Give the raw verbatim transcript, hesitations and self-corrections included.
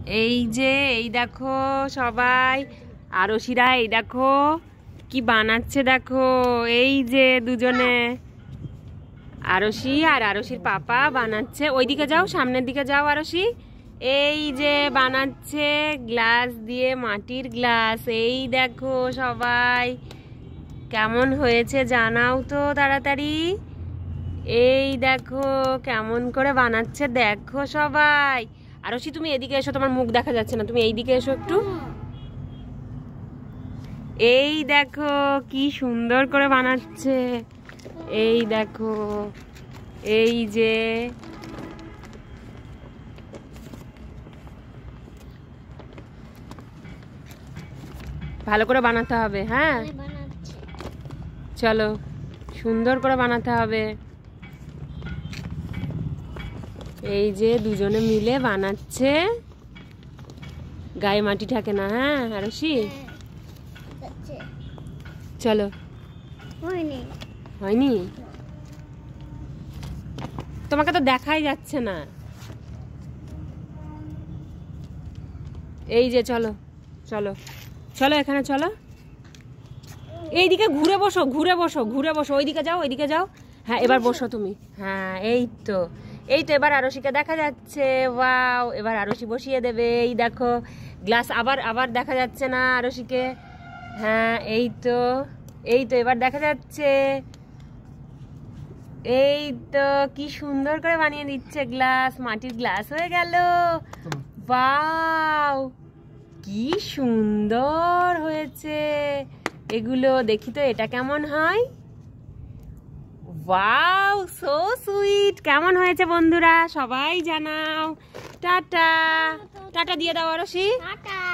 এই যে এই দেখো সবাই আরশিরা, এই দেখো কি বানাচ্ছে, দেখো এই যে দুজনে আরশি আর আরশির পাপা বানাচ্ছে। ওইদিকে যাও, সামনের দিকে যাও আরশি। এই যে বানাচ্ছে গ্লাস দিয়ে, মাটির গ্লাস। এই দেখো সবাই কেমন হয়েছে জানাও তো তাড়াতাড়ি। এই দেখো কেমন করে বানাচ্ছে দেখো সবাই। আরশি তুমি এদিকে এসো, তোমার মুখ দেখা যাচ্ছে না, তুমি এইদিকে এসো একটু। এই দেখো কি সুন্দর করে বানাচ্ছে। এই দেখো এই যে ভালো করে বানাতে হবে। হ্যাঁ চলো, সুন্দর করে বানাতে হবে। এই যে দুজনে মিলে বানাচ্ছে, গায়ে মাটি থাকে না। হ্যাঁ আরশি চলো। হয়নি? তোমাকে তো দেখাই যাচ্ছে না। এই যে চলো চলো চলো, এখানে চলো। এইদিকে ঘুরে বসো, ঘুরে বসো, ঘুরে বসো। ওইদিকে যাও, ওইদিকে যাও। হ্যাঁ এবার বসো তুমি। হ্যাঁ এই তো, এই তো এবার আরশিকে দেখা যাচ্ছে। ওয়াও, এবার আরশি বসিয়ে দেবে। এই দেখো গ্লাস, আবার আবার দেখা যাচ্ছে না আরশিকে। হ্যাঁ এই তো, এই তো এবার দেখা যাচ্ছে। এই তো কি সুন্দর করে বানিয়ে দিচ্ছে গ্লাস, মাটির গ্লাস হয়ে গেল। ওয়াও কি সুন্দর হয়েছে এগুলো, দেখি তো এটা কেমন হয়। Wow so sweet. কেমন হয়েছে বন্ধুরা সবাই জানাও। টাটা টাটা দিয়ে দাও আরশি।